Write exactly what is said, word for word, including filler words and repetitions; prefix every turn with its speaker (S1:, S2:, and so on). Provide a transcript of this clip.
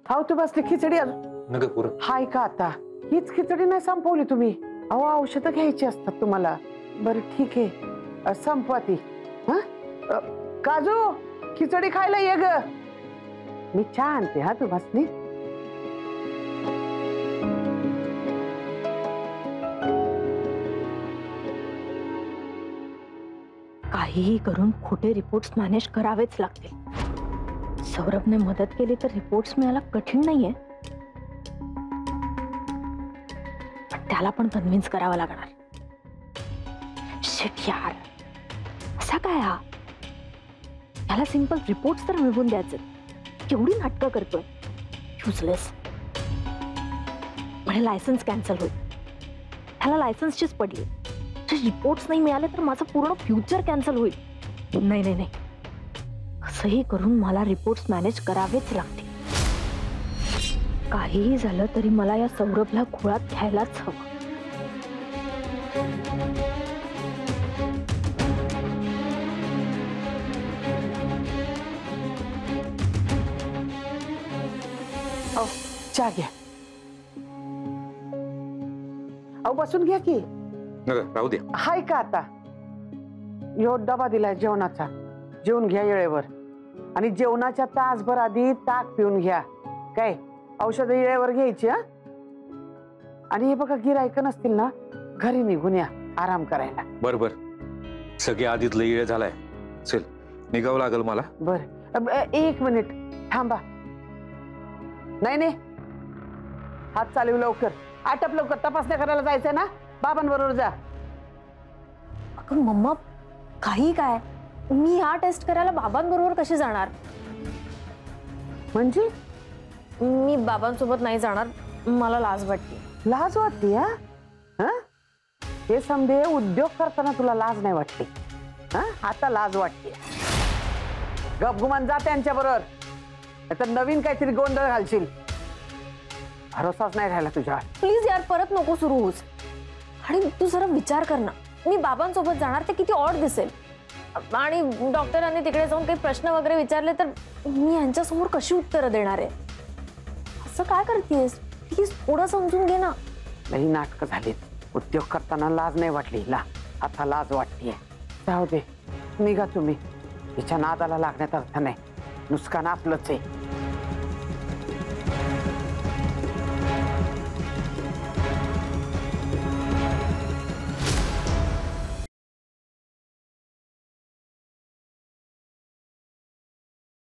S1: हाव तू बसली खिचडी
S2: नग पुर
S1: हाय का आता हीच खिचडी नाही संपवली तुम्ही? अहो औषधं घ्यायची असतात तुम्हाला. बरं ठीक आहे संपवा ती. हा काजू खिचडी खायला ये ग. मी चहा आणते हा तू बसली.
S3: काहीही करून खोटे रिपोर्ट्स मॅनेज करावेच लागतील. सौरभने मदत केली तर रिपोर्ट्स मिळायला कठीण नाहीये, पण त्याला पण कन्व्हिन्स करावं लागणार. शिट यार, असा काय हा? याला सिंपल रिपोर्ट्स तर मिळवून द्यायचे. केवढी नाटकं करतोय. युजलेस. म्हणजे लायसन्स कॅन्सल होईल. त्याला लायसन्सचीच पडली. रिपोर्ट्स नाही मिळाले तर माझं पूर्ण फ्युचर कॅन्सल होईल. नाही नाही नाही, कसंही करून मला रिपोर्ट्स मॅनेज करावेच लागतील. काहीही झालं तरी मला या सौरभला खोळात घ्यायलाच हवं.
S1: अहो चहा घ्या. अहो बसून घ्या की.
S2: राहू दे.
S1: हाय का आता? यो डबा दिलाय जेवणाचा. जेवून घ्या वेळेवर. आणि जेवणाच्या तासभर आधी ताक पिऊन घ्या. काय औषध वेळेवर घ्यायची हा. आणि हे बघा गिरायक नसतील ना घरी निघून या आराम करायला.
S2: बर बर सगळे आधीच लई वेळ झालाय. चल निघावं लागल मला.
S1: बर एक मिनिट थांबा. नाही नाही हात चालू लवकर. आटप लवकर. तपासण्या करायला जायचंय ना बाबांबरोबर जा.
S3: अगं मम्मा काही काय, मी हा टेस्ट करायला बाबांबरोबर कशी जाणार?
S1: म्हणजे
S3: मी बाबांसोबत नाही जाणार. मला लाज वाटते.
S1: लाज वाटते हा? हा? हे समजे उद्योग करताना तुला लाज नाही वाटते हा? आता लाज वाटते. गपगुमान जा त्यांच्या बरोबर. आता नवीन काहीतरी गोंधळ घालशील. भरोसाच नाही राहिला तुझ्यावर.
S3: प्लीज यार परत नको सुरू होस. आणि तू जरा विचार कर ना, मी बाबांसोबत जाणार ते किती ऑड दिसेल. आणि डॉक्टरांनी तिकडे जाऊन काही प्रश्न वगैरे विचारले तर मी यांच्यासमोर कशी उत्तरं देणार आहे? असं काय करतेस? प्लीज थोडं समजून घे ना.
S1: लई नाटकं झाली. उद्योग करताना लाज नाही वाटली हिला, आता लाज वाटतीये. जाऊ दे निघा तुम्ही. हिच्या नादाला लागण्यात अर्थ नाही. नुसकान आपलंच आहे.